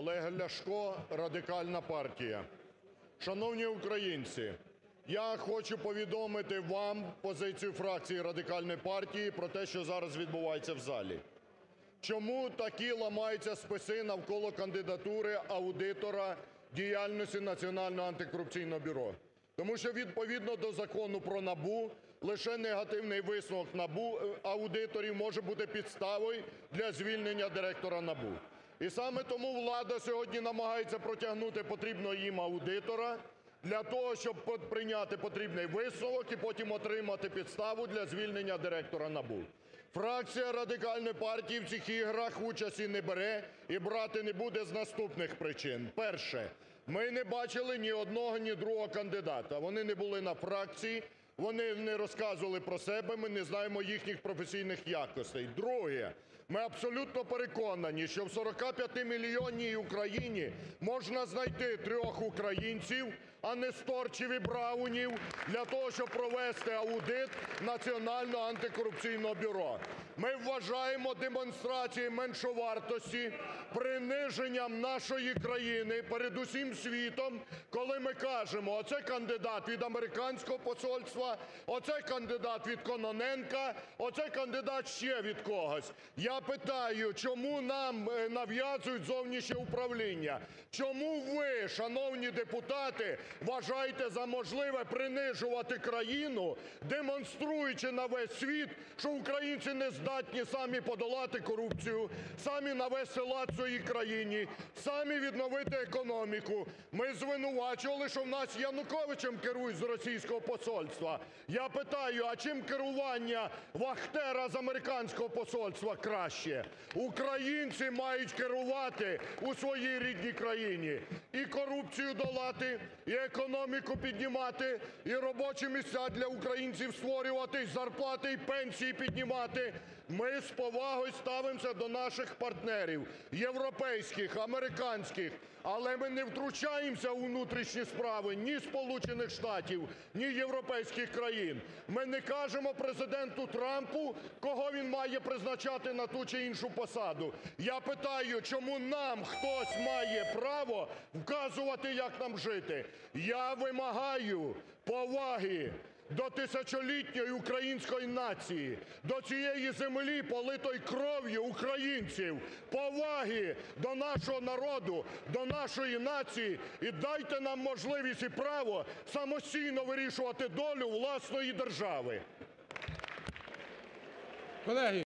Олег Ляшко, Радикальна партія. Шановні українці, я хочу повідомити вам позицію фракції Радикальної партії про те, що зараз відбувається в залі. Чому такі ламаються списи навколо кандидатури аудитора діяльності Національного антикорупційного бюро? Тому що відповідно до Закону про НАБУ лише негативний висновок аудиторів може бути підставою для звільнення директора НАБУ. І саме тому влада сьогодні намагається протягнути потрібного їм аудитора для того, щоб прийняти потрібний висновок і потім отримати підставу для звільнення директора НАБУ. Фракція Радикальної партії в цих іграх участі не бере і брати не буде з наступних причин. Перше. Ми не бачили ні одного, ні другого кандидата. Вони не були на фракції, вони не розказували про себе, ми не знаємо їхніх професійних якостей. Друге. Ми абсолютно переконані, що в 45-мільйонній Україні можна знайти 3 українців, а не Сторчів і Браунів, для того, щоб провести аудит Національного антикорупційного бюро. Ми вважаємо демонстрацією меншовартості, приниженням нашої країни перед усім світом, коли ми кажемо: оце кандидат від американського посольства, оце кандидат від Кононенка, оце кандидат ще від когось. Я питаю, чому нам нав'язують зовнішнє управління? Чому ви, шановні депутати, вважаєте за можливе принижувати країну, демонструючи на весь світ, що українці не здатні самі подолати корупцію, самі навести лад в своїй країні, самі відновити економіку? Ми звинувачували, що в нас Януковичем керують з російського посольства. Я питаю, а чим керування вахтера з американського посольства краще? Українці мають керувати у своїй рідній країні. І корупцію долати, і економіку піднімати, і робочі місця для українців створювати, і зарплати, і пенсії піднімати. Ми з повагою ставимося до наших партнерів європейських, американських, але ми не втручаємося у внутрішні справи ні Сполучених Штатів, ні європейських країн. Ми не кажемо Президенту Трампу, кого він має призначати на ту чи іншу посаду. Я питаю, чому нам хтось має право вказувати, як нам жити? Я вимагаю поваги до тисячолітньої української нації, до цієї землі, политої кров'ю українців, поваги до нашого народу, до нашої нації, і дайте нам можливість і право самостійно вирішувати долю власної держави. Колеги,